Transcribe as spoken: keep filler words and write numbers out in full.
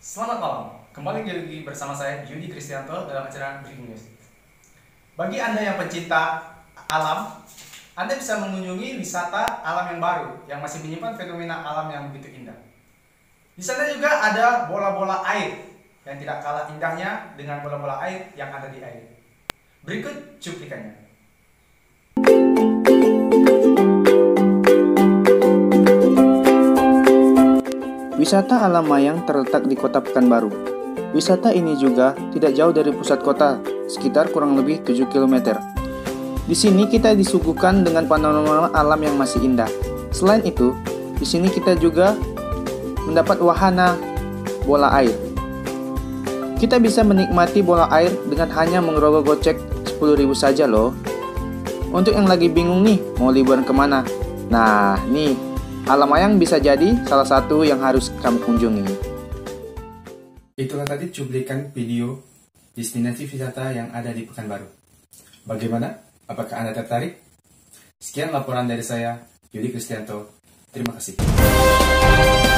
Selamat malam, kembali lagi bersama saya Yudi Kristianto dalam acara Breaking News. Bagi Anda yang pencinta alam, Anda bisa mengunjungi wisata alam yang baru yang masih menyimpan fenomena alam yang begitu indah. Di sana juga ada bola-bola air yang tidak kalah indahnya dengan bola-bola air yang ada di air. Berikut cuplikannya. Wisata Alam Mayang terletak di Kota Pekanbaru. Wisata ini juga tidak jauh dari pusat kota, sekitar kurang lebih tujuh kilometer. Di sini kita disuguhkan dengan panorama alam yang masih indah. Selain itu, di sini kita juga mendapat wahana bola air. Kita bisa menikmati bola air dengan hanya mengerogoh gocek sepuluh ribu saja loh. Untuk yang lagi bingung nih, mau liburan kemana? Nah, nih, Alam Mayang bisa jadi salah satu yang harus kamu kunjungi. Itulah tadi cuplikan video destinasi wisata yang ada di Pekanbaru. Bagaimana? Apakah Anda tertarik? Sekian laporan dari saya, Yudi Kristianto. Terima kasih.